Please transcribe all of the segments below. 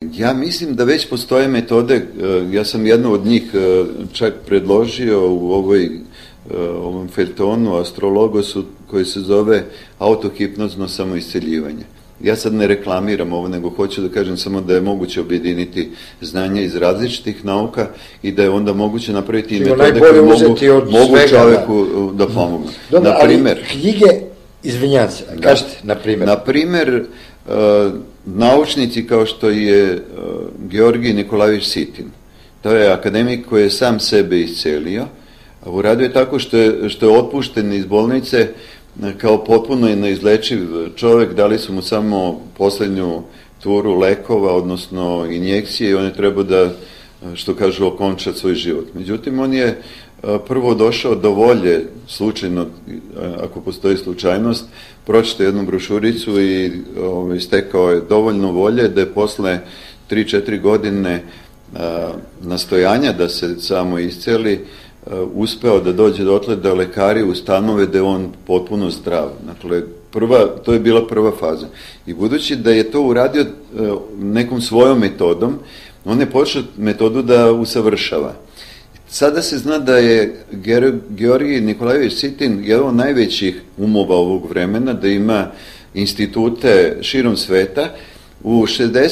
Ja mislim da već postoje metode, ja sam jednu od njih čak predložio u ovom feljtonu Astrologosu koji se zove autohipnozno samoisceljivanje. Ja sad ne reklamiram ovo, nego hoću da kažem samo da je moguće objediniti znanje iz različitih nauka i da je onda moguće napraviti i metode koje mogu čoveku da pomognu. Dobro, ali knjige, izvinjam se, kažete, na primjer. Na primjer, naučnici kao što je Georgij Nikolajević Sitin. To je akademik koji je sam sebe iscelio. Uradio je tako što je otpušten iz bolnice kao potpuno neizlečiv čovjek, dali su mu samo poslednju turu lekova, odnosno injekcije, i on je trebao da, što kažu, okonča svoj život. Međutim, on je prvo došao do volje, slučajno, ako postoji slučajnost, pročitao jednu brošuricu i stekao je dovoljno volje da je posle 3-4 godine nastojanja da se samo isceli, uspeo da dođe dotle da lekari ustanove da je on potpuno zdrav. Dakle, to je bila prva faza. I budući da je to uradio nekom svojom metodom, on je počeo metodu da usavršava. Sada se zna da je Georgij Nikolajević Sitin jedan od najvećih umova ovog vremena, da ima institute širom sveta. U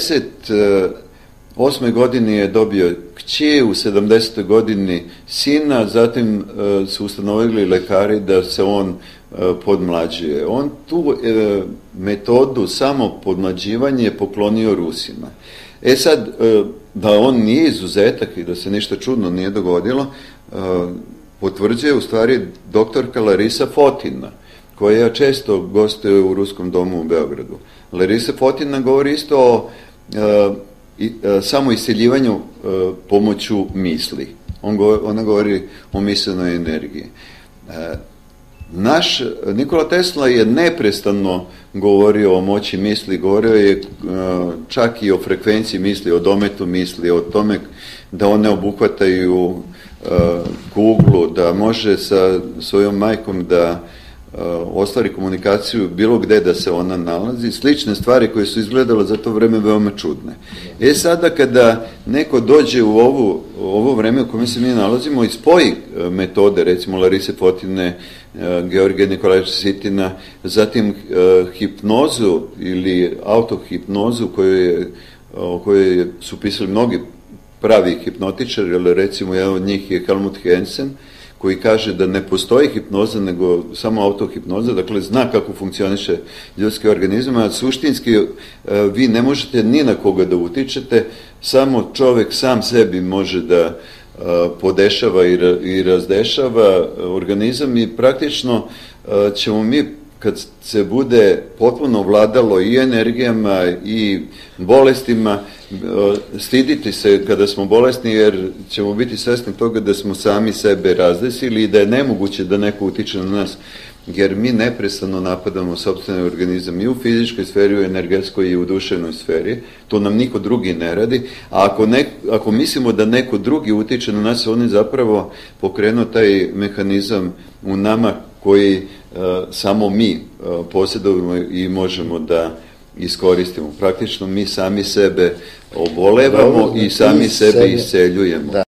68. godini je dobio kći, u 70. godini sina, zatim su ustanovili lekari da se on podmlađuje. On tu metodu samo podmlađivanje poklonio Rusima. Sad, da on nije izuzetak i da se ništa čudno nije dogodilo, potvrđuje u stvari doktorka Larisa Fotina, koja često gostuje u Ruskom domu u Beogradu. Larisa Fotina govori isto o samo isceljivanju pomoću misli. Ona govori o mislenoj energiji. Nikola Tesla je neprestano govorio o moći misli, govorio je čak i o frekvenciji misli, o dometu misli, o tome da one obuhvataju kuglu, da može sa svojom majkom da ostvari komunikaciju bilo gde da se ona nalazi, slične stvari koje su izgledale za to vreme veoma čudne. Sada kada neko dođe u ovo vreme u kome se mi nalazimo i spoji metode, recimo Larise Fotine, Georgija Nikolajevića Sitina, zatim hipnozu ili autohipnozu o kojoj su pisali mnogi pravi hipnotičari, ali recimo jedan od njih je Helmut Hansen, koji kaže da ne postoji hipnoza, nego samo autohipnoza, dakle zna kako funkcioniše ljudski organizam, a suštinski vi ne možete ni na koga da utičete, samo čovek sam sebi može da podešava i razdešava organizam i praktično ćemo mi, kad se bude potpuno vladalo i energijama i bolestima, stiditi se kada smo bolesni, jer ćemo biti svesni toga da smo sami sebe razdesili i da je nemoguće da neko utiče na nas, jer mi neprestano napadamo sopstveni organizam i u fizičkoj sferi, u energetskoj i u duševnoj sferi. To nam niko drugi ne radi, a ako mislimo da neko drugi utiče na nas, on je zapravo pokrenuo taj mehanizam u nama koji samo mi posjedujemo i možemo da iskoristimo. Praktično mi sami sebe obolevamo i sami sebe isceljujemo.